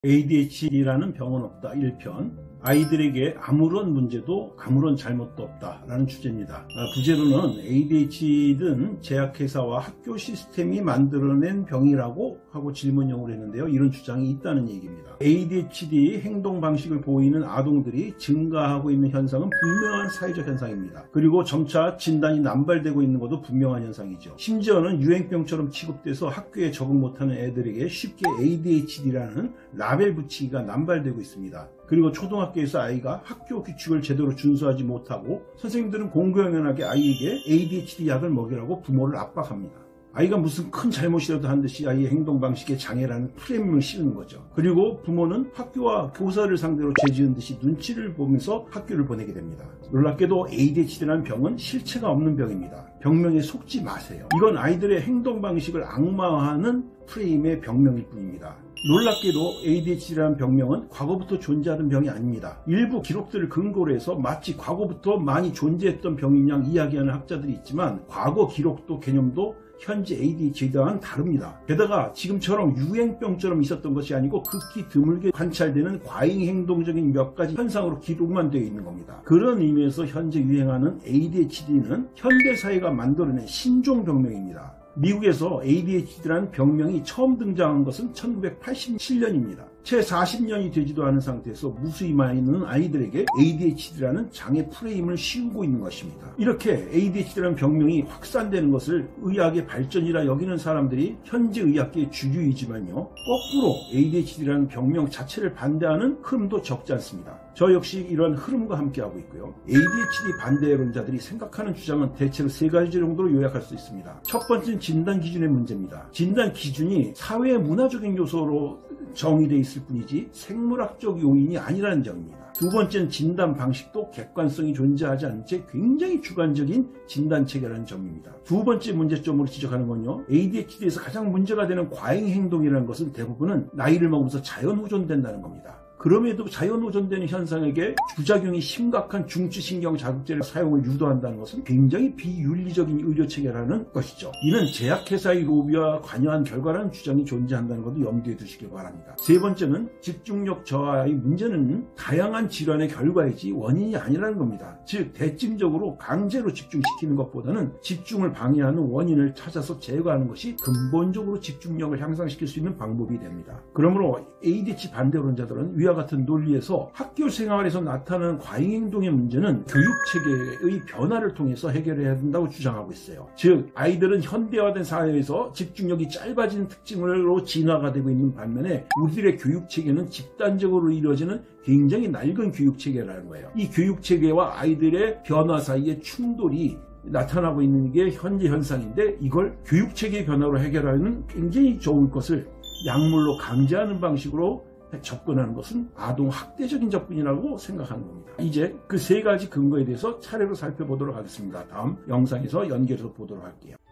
ADHD라는 병은 없다 1편. 아이들에게 아무런 문제도 아무런 잘못도 없다라는 주제입니다. 부제로는 ADHD는 제약회사와 학교 시스템이 만들어낸 병이라고 하고 질문형으로 했는데요. 이런 주장이 있다는 얘기입니다. ADHD 행동 방식을 보이는 아동들이 증가하고 있는 현상은 분명한 사회적 현상입니다. 그리고 점차 진단이 남발되고 있는 것도 분명한 현상이죠. 심지어는 유행병처럼 취급돼서 학교에 적응 못하는 애들에게 쉽게 ADHD라는 라벨 붙이기가 남발되고 있습니다. 그리고 초등학교에서 아이가 학교 규칙을 제대로 준수하지 못하고 선생님들은 공공연하게 아이에게 ADHD 약을 먹이라고 부모를 압박합니다. 아이가 무슨 큰 잘못이라도 한 듯이 아이의 행동 방식에 장애라는 프레임을 씌우는 거죠. 그리고 부모는 학교와 교사를 상대로 죄지은 듯이 눈치를 보면서 학교를 보내게 됩니다. 놀랍게도 ADHD라는 병은 실체가 없는 병입니다. 병명에 속지 마세요. 이건 아이들의 행동 방식을 악마화하는 프레임의 병명일 뿐입니다. 놀랍게도 ADHD라는 병명은 과거부터 존재하던 병이 아닙니다. 일부 기록들을 근거로 해서 마치 과거부터 많이 존재했던 병인 양 이야기하는 학자들이 있지만 과거 기록도 개념도 현재 ADHD와는 다릅니다. 게다가 지금처럼 유행병처럼 있었던 것이 아니고 극히 드물게 관찰되는 과잉행동적인 몇 가지 현상으로 기록만 되어 있는 겁니다. 그런 의미에서 현재 유행하는 ADHD는 현대사회가 만들어낸 신종병명입니다. 미국에서 ADHD라는 병명이 처음 등장한 것은 1987년입니다. 채 40년이 되지도 않은 상태에서 무수히 많은 아이들에게 ADHD라는 장애 프레임을 씌우고 있는 것입니다. 이렇게 ADHD라는 병명이 확산되는 것을 의학의 발전이라 여기는 사람들이 현재 의학계의 주류이지만요. 거꾸로 ADHD라는 병명 자체를 반대하는 흐름도 적지 않습니다. 저 역시 이런 흐름과 함께하고 있고요. ADHD 반대론자들이 생각하는 주장은 대체로 세 가지 정도로 요약할 수 있습니다. 첫 번째는 진단 기준의 문제입니다. 진단 기준이 사회 문화적인 요소로 정의되어 있을 뿐이지 생물학적 요인이 아니라는 점입니다. 두 번째는 진단 방식도 객관성이 존재하지 않은 채 굉장히 주관적인 진단 체계라는 점입니다. 두 번째 문제점으로 지적하는 건요. ADHD에서 가장 문제가 되는 과잉 행동이라는 것은 대부분은 나이를 먹으면서 자연 후존된다는 겁니다. 그럼에도 자연 호전되는 현상에게 부작용이 심각한 중추신경 자극제를 사용을 유도한다는 것은 굉장히 비윤리적인 의료체계라는 것이죠. 이는 제약회사의 로비와 관여한 결과라는 주장이 존재한다는 것도 염두에 두시길 바랍니다. 세 번째는 집중력 저하의 문제는 다양한 질환의 결과이지 원인이 아니라는 겁니다. 즉 대증적으로 강제로 집중시키는 것보다는 집중을 방해하는 원인을 찾아서 제거하는 것이 근본적으로 집중력을 향상시킬 수 있는 방법이 됩니다. 그러므로 ADHD 반대론자들은 위와 같은 논리에서 학교 생활에서 나타나는 과잉행동의 문제는 교육체계의 변화를 통해서 해결해야 된다고 주장하고 있어요. 즉 아이들은 현대화된 사회에서 집중력이 짧아지는 특징으로 진화가 되고 있는 반면에 우리들의 교육체계는 집단적으로 이루어지는 굉장히 낡은 교육체계라는 거예요. 이 교육체계와 아이들의 변화 사이의 충돌이 나타나고 있는 게 현재 현상인데 이걸 교육체계 변화로 해결하는 굉장히 좋을 것을 약물로 강제하는 방식으로 접근하는 것은 아동 학대적인 접근이라고 생각하는 겁니다. 이제 그 세 가지 근거에 대해서 차례로 살펴보도록 하겠습니다. 다음 영상에서 연결해서 보도록 할게요.